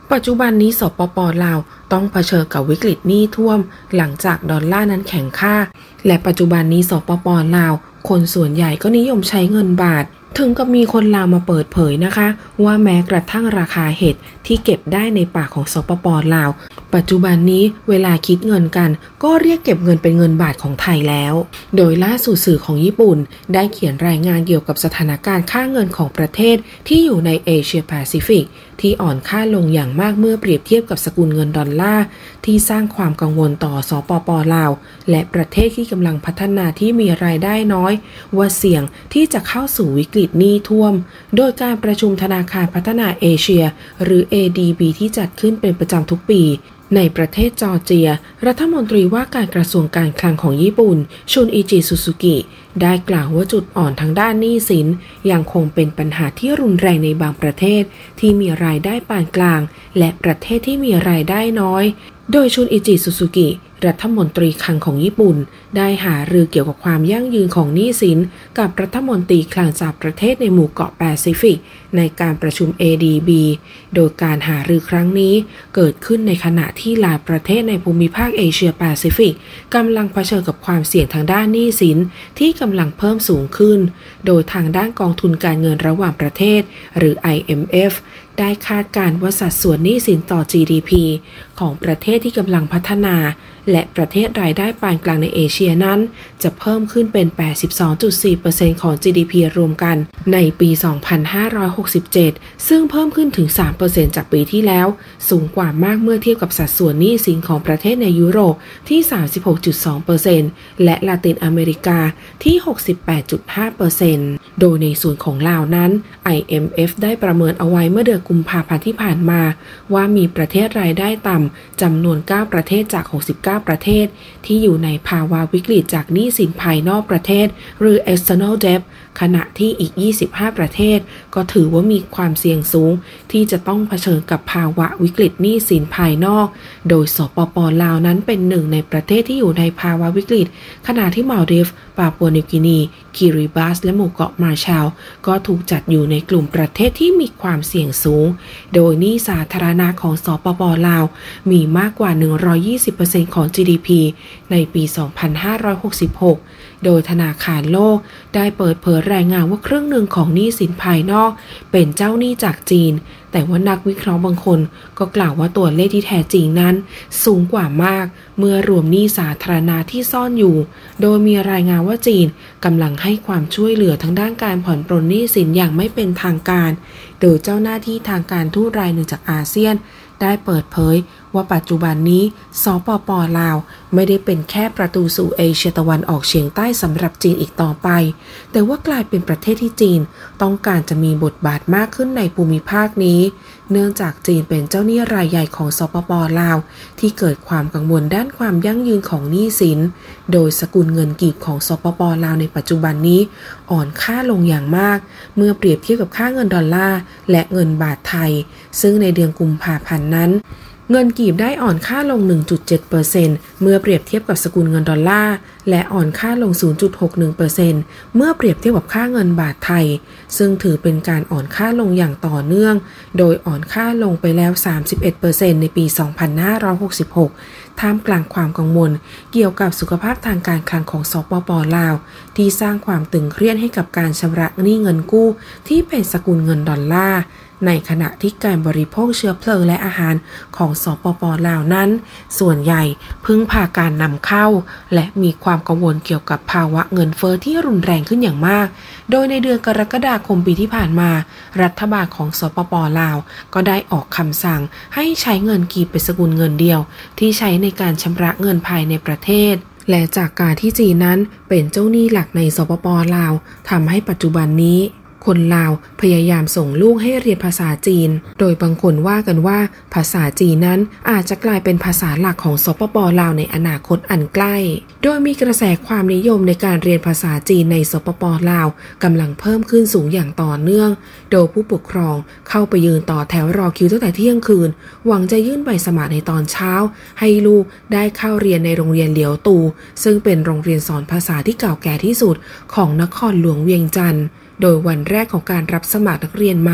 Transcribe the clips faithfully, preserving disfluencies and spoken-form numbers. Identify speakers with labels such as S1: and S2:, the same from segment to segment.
S1: ปัจจุบันนี้สปป.ลาวต้องเผชิญกับวิกฤตหนี้ท่วมหลังจากดอลลาร์นั้นแข็งค่าและปัจจุบันนี้สปป.ลาวคนส่วนใหญ่ก็นิยมใช้เงินบาทถึงกับมีคนลาวมาเปิดเผยนะคะว่าแม้กระทั่งราคาเห็ดที่เก็บได้ในป่าของสปป.ลาวปัจจุบันนี้เวลาคิดเงินกันก็เรียกเก็บเงินเป็นเงินบาทของไทยแล้วโดยล่าสุดสื่อของญี่ปุ่นได้เขียนรายงานเกี่ยวกับสถานการณ์ค่าเงินของประเทศที่อยู่ในเอเชียแปซิฟิกที่อ่อนค่าลงอย่างมากเมื่อเปรียบเทียบกับสกุลเงินดอลลาร์ที่สร้างความกังวลต่อสปป.ลาวและประเทศที่กำลังพัฒนาที่มีรายได้น้อยว่าเสี่ยงที่จะเข้าสู่วิกฤตหนี้ท่วมโดยการประชุมธนาคารพัฒนาเอเชียหรือ เอ ดี บี ที่จัดขึ้นเป็นประจำทุกปีในประเทศจอร์เจียรัฐมนตรีว่าการกระทรวงการคลังของญี่ปุ่นชุนอิจิซูซูกิได้กล่าวว่าจุดอ่อนทางด้านหนี้สินยังคงเป็นปัญหาที่รุนแรงในบางประเทศที่มีรายได้ปานกลางและประเทศที่มีรายได้น้อยโดยชุนอิจิซูซูกิรัฐมนตรีคลังของญี่ปุ่นได้หารือเกี่ยวกับความยั่งยืนของหนี้สินกับรัฐมนตรีคลังจากประเทศในหมู่เกาะแปซิฟิกในการประชุม เอ ดี บี โดยการหารือครั้งนี้เกิดขึ้นในขณะที่หลายประเทศในภูมิภาคเอเชียแปซิฟิกกำลังเผชิญกับความเสี่ยงทางด้านหนี้สินที่กำลังเพิ่มสูงขึ้นโดยทางด้านกองทุนการเงินระหว่างประเทศหรือ ไอ เอ็ม เอฟ ได้คาดการณ์ว่าสัดส่วนหนี้สินต่อ จี ดี พี ของประเทศที่กำลังพัฒนาและประเทศรายได้ปานกลางในเอเชียนั้นจะเพิ่มขึ้นเป็น แปดสิบสองจุดสี่เปอร์เซ็นต์ ของ จี ดี พี รวมกันในปี สองพันห้าร้อยหกสิบเจ็ด ซึ่งเพิ่มขึ้นถึง สามเปอร์เซ็นต์ จากปีที่แล้วสูงกว่ามากเมื่อเทียบกับสัดส่วนหนี้สินของประเทศในยุโรปที่ สามสิบหกจุดสองเปอร์เซ็นต์ และลาตินอเมริกาที่ หกสิบแปดจุดห้าเปอร์เซ็นต์ โดยในส่วนของลาวนั้น ไอ เอ็ม เอฟ ได้ประเมินเอาไว้เมื่อเดือนกุมภาพันธ์ที่ผ่านมาว่ามีประเทศรายได้ต่ำจำนวนเก้าประเทศจากหกสิบเก้าประเทศที่อยู่ในภาวะวิกฤตจากหนี้สินภายนอกประเทศหรือ external debt ขณะที่อีกยี่สิบห้าประเทศก็ถือว่ามีความเสี่ยงสูงที่จะต้องเผชิญกับภาวะวิกฤตหนี้สินภายนอกโดยสปป.ลาวนั้นเป็นหนึ่งในประเทศที่อยู่ในภาวะวิกฤตขณะที่มัลดิฟส์ปาปัวนิวกินีคิริบัสและหมู่เกาะมาร์แชลก็ถูกจัดอยู่ในกลุ่มประเทศที่มีความเสี่ยงสูงโดยหนี้สาธารณะของสปป.ลาวมีมากกว่า หนึ่งร้อยยี่สิบเปอร์เซ็นต์ ของ จี ดี พี ในปี สองพันห้าร้อยหกสิบหก โดยธนาคารโลกได้เปิดเผยรายงานว่าครึ่งหนึ่งของหนี้สินภายนอกเป็นเจ้าหนี้จากจีนแต่ว่านักวิเคราะห์บางคนก็กล่าวว่าตัวเลขที่แท้จริงนั้นสูงกว่ามากเมื่อรวมหนี้สาธารณะที่ซ่อนอยู่โดยมีรายงานว่าจีนกำลังให้ความช่วยเหลือทางด้านการผ่อนปรนหนี้สินอย่างไม่เป็นทางการโดยเจ้าหน้าที่ทางการทูตรายหนึ่งจากอาเซียนได้เปิดเผยว่าปัจจุบันนี้สปป.ลาวไม่ได้เป็นแค่ประตูสู่เอเชียตะวันออกเฉียงใต้สำหรับจีนอีกต่อไปแต่ว่ากลายเป็นประเทศที่จีนต้องการจะมีบทบาทมากขึ้นในภูมิภาคนี้เนื่องจากจีนเป็นเจ้าหนี้รายใหญ่ของสปป.ลาวที่เกิดความกังวลด้านความยั่งยืนของหนี้สินโดยสกุลเงินกีบของสปป.ลาวในปัจจุบันนี้อ่อนค่าลงอย่างมากเมื่อเปรียบเทียบกับค่าเงินดอลลาร์และเงินบาทไทยซึ่งในเดือนกุมภาพันธ์นั้นเงินกีบได้อ่อนค่าลง หนึ่งจุดเจ็ดเปอร์เซ็นต์ เมื่อเปรียบเทียบกับสกุลเงินดอลลาร์และอ่อนค่าลง ศูนย์จุดหกหนึ่งเปอร์เซ็นต์ เมื่อเปรียบเทียบกับค่าเงินบาทไทยซึ่งถือเป็นการอ่อนค่าลงอย่างต่อเนื่องโดยอ่อนค่าลงไปแล้ว สามสิบเอ็ดเปอร์เซ็นต์ ในปี สองพันห้าร้อยหกสิบหก ท่ามกลางความกังวลเกี่ยวกับสุขภาพทางการคลังของสปป.ลาวที่สร้างความตึงเครียดให้กับการชำระหนี้เงินกู้ที่เป็นสกุลเงินดอลลาร์ในขณะที่การบริโภคเชื้อเพลิงและอาหารของสปป.ลาวนั้นส่วนใหญ่พึ่งพาการนำเข้าและมีความกังวลเกี่ยวกับภาวะเงินเฟ้อที่รุนแรงขึ้นอย่างมากโดยในเดือนกรกฎาคมปีที่ผ่านมารัฐบาลของสปป.ลาวก็ได้ออกคำสั่งให้ใช้เงินกีบเป็นสกุลเงินเดียวที่ใช้ในการชำระเงินภายในประเทศและจากการที่จีนนั้นเป็นเจ้าหนี้หลักในสปป.ลาวทำให้ปัจจุบันนี้คนลาวพยายามส่งลูกให้เรียนภาษาจีนโดยบางคนว่ากันว่าภาษาจีนนั้นอาจจะกลายเป็นภาษาหลักของสปป.ลาวในอนาคตอันใกล้โดยมีกระแสความนิยมในการเรียนภาษาจีนในสปป.ลาวกำลังเพิ่มขึ้นสูงอย่างต่อเนื่องโดยผู้ปกครองเข้าไปยืนต่อแถวรอคิวตั้งแต่เที่ยงคืนหวังจะยื่นใบสมัครในตอนเช้าให้ลูกได้เข้าเรียนในโรงเรียนเหลียวตูซึ่งเป็นโรงเรียนสอนภาษาที่เก่าแก่ที่สุดของนครหลวงเวียงจันทร์โดยวันแรกของการรับสมัครนักเรียนใหม่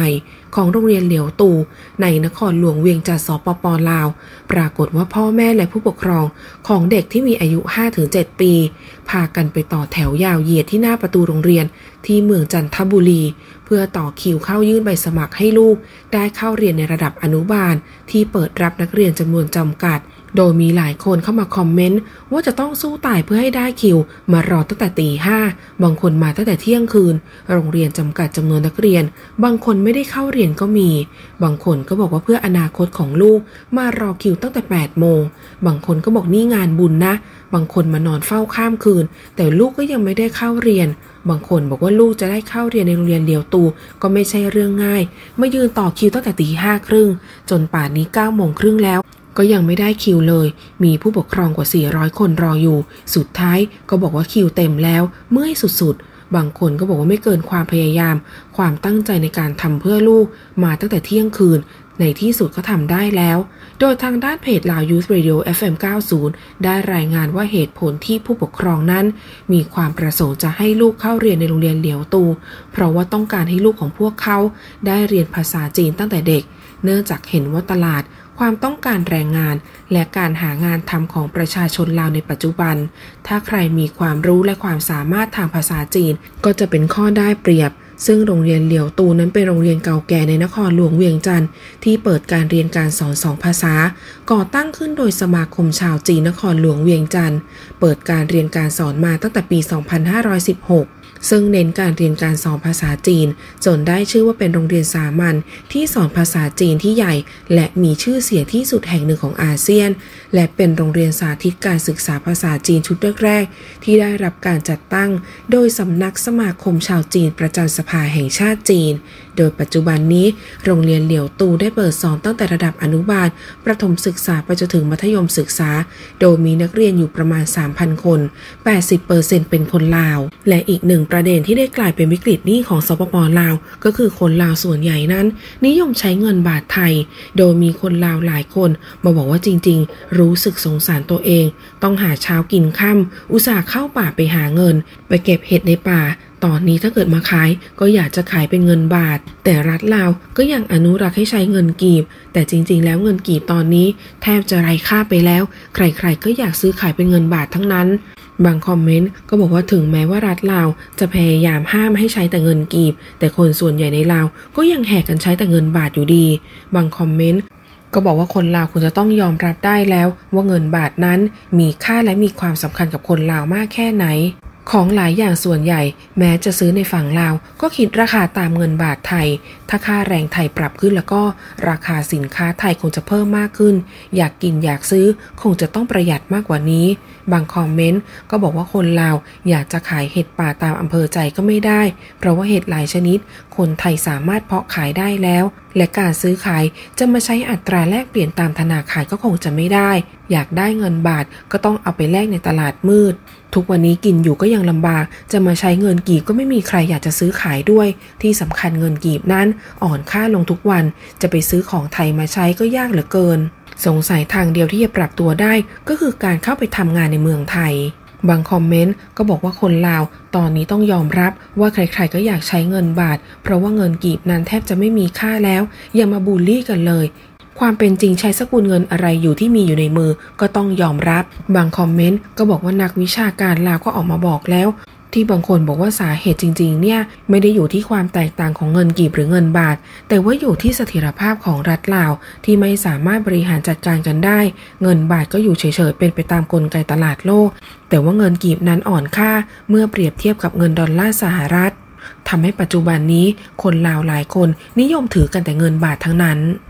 S1: ของโรงเรียนเหลียวตูในนครหลวงเวียงจันทร์สปป.ลาวปรากฏว่าพ่อแม่และผู้ปกครองของเด็กที่มีอายุ ห้าถึงเจ็ด ปีพากันไปต่อแถวยาวเหยียดที่หน้าประตูโรงเรียนที่เมืองจันทบุรีเพื่อต่อคิวเข้ายื่นใบสมัครให้ลูกได้เข้าเรียนในระดับอนุบาลที่เปิดรับนักเรียนจำนวนจำกัดโดยมีหลายคนเข้ามาคอมเมนต์ว่าจะต้องสู้ตายเพื่อให้ได้คิวมารอตั้งแต่ตีห้าบางคนมาตั้งแต่เที่ยงคืนโรงเรียนจำกัดจำนวนนักเรียนบางคนไม่ได้เข้าเรียนก็มีบางคนก็บอกว่าเพื่ออนาคตของลูกมารอคิวตั้งแต่แปดโมงบางคนก็บอกนี่งานบุญนะบางคนมานอนเฝ้าข้ามคืนแต่ลูกก็ยังไม่ได้เข้าเรียนบางคนบอกว่าลูกจะได้เข้าเรียนในโรงเรียนเหลียวตูก็ไม่ใช่เรื่องง่ายมายืนต่อคิวตั้งแต่ตีห้าครึ่งจนป่านนี้เก้าโมงครึ่งแล้วก็ยังไม่ได้คิวเลยมีผู้ปกครองกว่าสี่ร้อยคนรออยู่สุดท้ายก็บอกว่าคิวเต็มแล้วเมื่อยสุดๆบางคนก็บอกว่าไม่เกินความพยายามความตั้งใจในการทำเพื่อลูกมาตั้งแต่เที่ยงคืนในที่สุดก็ทำได้แล้วโดยทางด้านเพจลาว Youth Radio เอฟ เอ็ม เก้าสิบ ได้รายงานว่าเหตุผลที่ผู้ปกครองนั้นมีความประสงค์จะให้ลูกเข้าเรียนในโรงเรียนเหลียวตูเพราะว่าต้องการให้ลูกของพวกเขาได้เรียนภาษาจีนตั้งแต่เด็กเนื่องจากเห็นว่าตลาดความต้องการแรงงานและการหางานทำของประชาชนลาวในปัจจุบันถ้าใครมีความรู้และความสามารถทางภาษาจีนก็จะเป็นข้อได้เปรียบซึ่งโรงเรียนเหลียวตูนั้นเป็นโรงเรียนเก่าแก่ในนครหลวงเวียงจันทร์ที่เปิดการเรียนการสอนสองภาษาก่อตั้งขึ้นโดยสมาคมชาวจีนนครหลวงเวียงจันทร์เปิดการเรียนการสอนมาตั้งแต่ปี สองพันห้าร้อยสิบหกซึ่งเน้นการเรียนการสอนภาษาจีนจนได้ชื่อว่าเป็นโรงเรียนสามัญที่สอนภาษาจีนที่ใหญ่และมีชื่อเสียงที่สุดแห่งหนึ่งของอาเซียนและเป็นโรงเรียนสาธิตการศึกษาภาษาจีนชุดแรกๆที่ได้รับการจัดตั้งโดยสำนักสมาคมชาวจีนประจำสภาแห่งชาติจีนโดยปัจจุบันนี้โรงเรียนเหลียวตูได้เปิดสอนตั้งแต่ระดับอนุบาลประถมศึกษาไปจนถึงมัธยมศึกษาโดยมีนักเรียนอยู่ประมาณ สามพัน คน แปดสิบเปอร์เซ็นต์ เป็นคนลาวและอีกหนึ่งประเด็นที่ได้กลายเป็นวิกฤตหนี้ของสปป.ลาวก็คือคนลาวส่วนใหญ่นั้นนิยมใช้เงินบาทไทยโดยมีคนลาวหลายคนมาบอกว่าจริงๆรู้สึกสงสารตัวเองต้องหาเช้ากินค่ำอุตส่าห์เข้าป่าไปหาเงินไปเก็บเห็ดในป่าตอนนี้ถ้าเกิดมาขายก็อยากจะขายเป็นเงินบาทแต่รัฐลาวก็ยังอนุรักษ์ให้ใช้เงินกีบแต่จริงๆแล้วเงินกีบตอนนี้แทบจะไร้ค่าไปแล้วใครๆก็อยากซื้อขายเป็นเงินบาททั้งนั้นบางคอมเมนต์ก็บอกว่าถึงแม้ว่ารัฐลาวจะพยายามห้ามให้ใช้แต่เงินกีบแต่คนส่วนใหญ่ในลาวก็ยังแห่กันใช้แต่เงินบาทอยู่ดีบางคอมเมนต์ก็บอกว่าคนลาวควรจะต้องยอมรับได้แล้วว่าเงินบาทนั้นมีค่าและมีความสำคัญกับคนลาวมากแค่ไหนของหลายอย่างส่วนใหญ่แม้จะซื้อในฝั่งลาวก็คิดราคาตามเงินบาทไทยถ้าค่าแรงไทยปรับขึ้นแล้วก็ราคาสินค้าไทยคงจะเพิ่มมากขึ้นอยากกินอยากซื้อคงจะต้องประหยัดมากกว่านี้บางคอมเมนต์ก็บอกว่าคนลาวอยากจะขายเห็ดป่าตามอำเภอใจก็ไม่ได้เพราะว่าเห็ดหลายชนิดคนไทยสามารถเพาะขายได้แล้วและการซื้อขายจะมาใช้อัตราแลกเปลี่ยนตามธนาคารก็คงจะไม่ได้อยากได้เงินบาทก็ต้องเอาไปแลกในตลาดมืดทุกวันนี้กินอยู่ก็ยังลำบากจะมาใช้เงินกีบก็ไม่มีใครอยากจะซื้อขายด้วยที่สำคัญเงินกีบนั้นอ่อนค่าลงทุกวันจะไปซื้อของไทยมาใช้ก็ยากเหลือเกินสงสัยทางเดียวที่จะปรับตัวได้ก็คือการเข้าไปทำงานในเมืองไทยบางคอมเมนต์ก็บอกว่าคนลาวตอนนี้ต้องยอมรับว่าใครๆก็อยากใช้เงินบาทเพราะว่าเงินกีบนั้นแทบจะไม่มีค่าแล้วอย่ามาบูลลี่กันเลยความเป็นจริงใช้สกุลเงินอะไรอยู่ที่มีอยู่ในมือก็ต้องยอมรับบางคอมเมนต์ก็บอกว่านักวิชาการลาวก็ออกมาบอกแล้วที่บางคนบอกว่าสาเหตุจริงๆเนี่ยไม่ได้อยู่ที่ความแตกต่างของเงินกีบหรือเงินบาทแต่ว่าอยู่ที่เสถียรภาพของรัฐลาวที่ไม่สามารถบริหารจัดการกันได้เงินบาทก็อยู่เฉยๆเป็นไปตามกลไกตลาดโลกแต่ว่าเงินกีบนั้นอ่อนค่าเมื่อเปรียบเทียบกับเงินดอลลาร์สหรัฐทำให้ปัจจุบันนี้คนลาวหลายคนนิยมถือกันแต่เงินบาททั้งนั้น